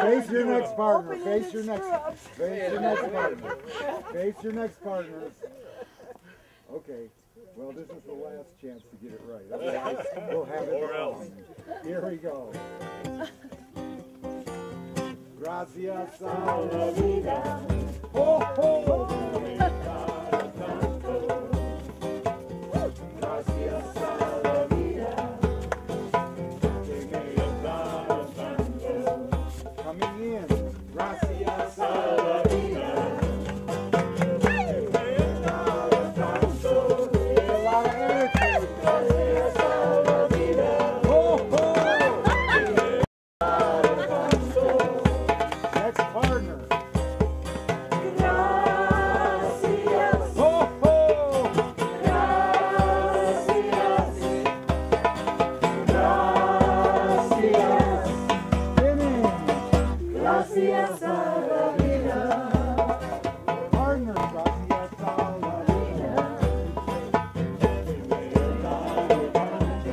Face your next partner. Face your next partner. Face your next partner. Okay. Well, this is the last chance to get it right. Otherwise, we'll have it wrong. Here we go. Gracias a la vida. Oh, oh. Gracias a la vida. Que me ha dado tanto. Coming in. Gracias a la vida. Que me ha dado tanto. A lot of energy. Gracias a la vida. Oh, oh. Que me ha dado tanto. Next partner. Gracias. Oh, oh. Gracias. Gracias. Finish. Gracias a la vida. Partner. Gracias a la vida. Que me ha dado tanto.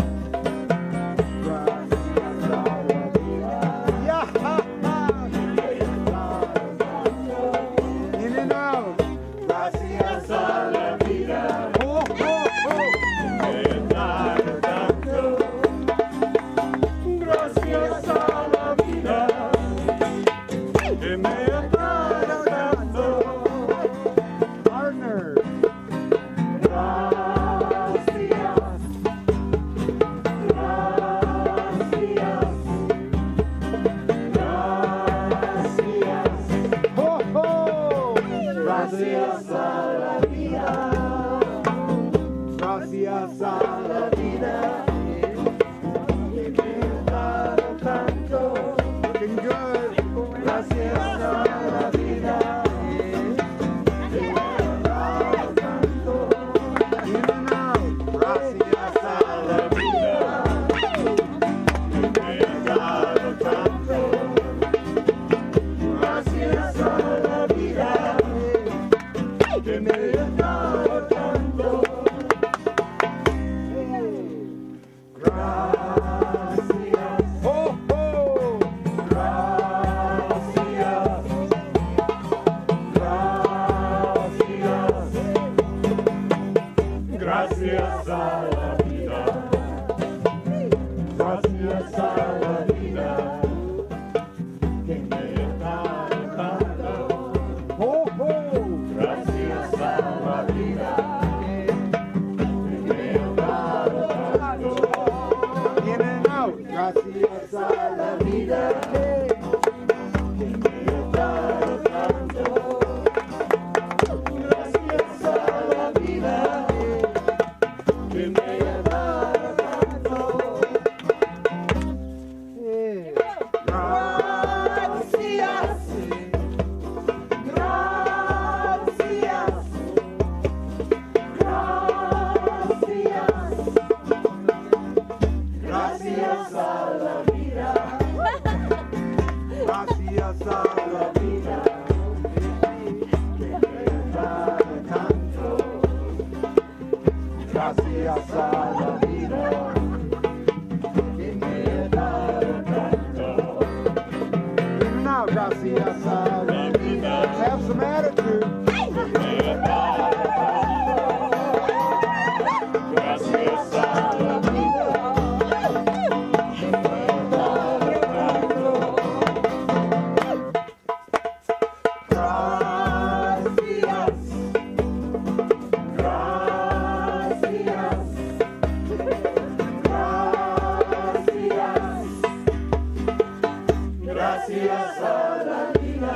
Gracias a la vida. Yeah. In and out. Gracias a la vida. Oh, oh, oh. Que me ha dado tanto. Gracias a la vida. Que me ha dado tanto. Partner. Gracias. Gracias. Gracias. Oh, oh. Gracias a la vida. Gracias a la vida. Que me ha dado tanto. Looking good. Gracias a la vida. Que me ha dado tanto. In and out. Gracias a la vida. Que me ha dado tanto. Gracias a la vida. Que me ha dado tanto. Gracias. Oh, oh. Gracias. Gracias. Gracias a la vida. Gracias a la vida. Que me ha dado tanto. Oh, oh. Gracias a la vida. Que me ha dado tanto. In and out. Gracias a la vida. Que me ha dado tanto. Gracias a la vida. Que me ha dado tanto. Gracias. Gracias. Gracias a la vida. Gracias a la vida. Que me ha dado tanto. Gracias a la vida. Que me ha dado tanto. In and out. Gracias a la vida. Have some attitude. Que me ha dado tanto. Gracias a la vida. Que me ha dado tanto. Gracias. Gracias. Gracias. Gracias a la vida.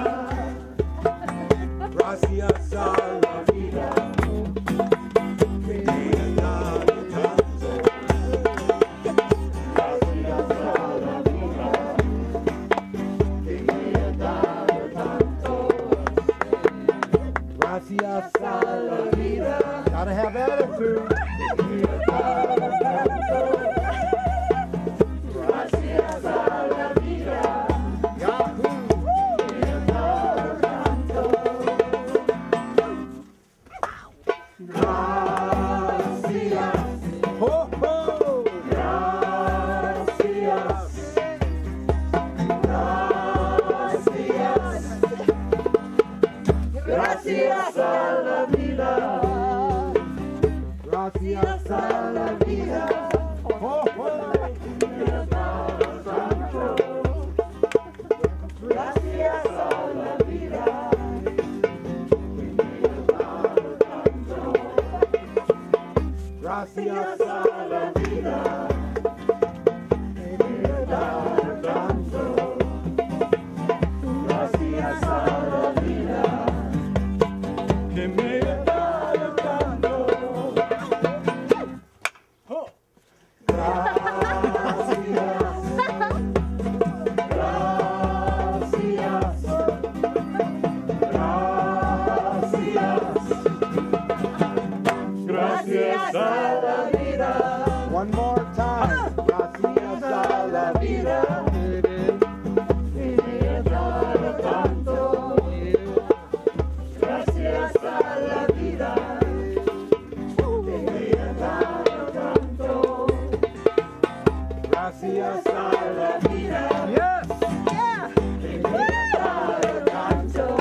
Gracias a la vida. Yes. Yeah. Que me has dado tanto.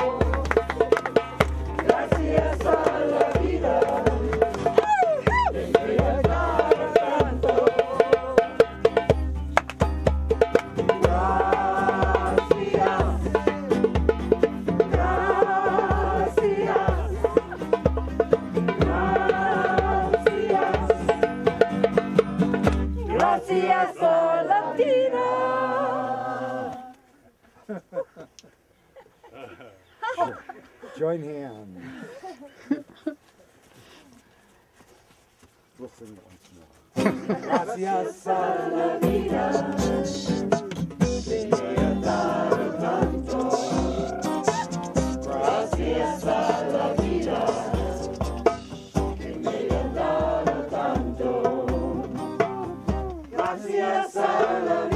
Gracias a la vida. Que me has dado tanto. Gracias a la vida. Join hands. We'll sing it once more. Gracias a la vida que me ha dado tanto. Gracias a la vida que me ha dado tanto. Gracias a la vida.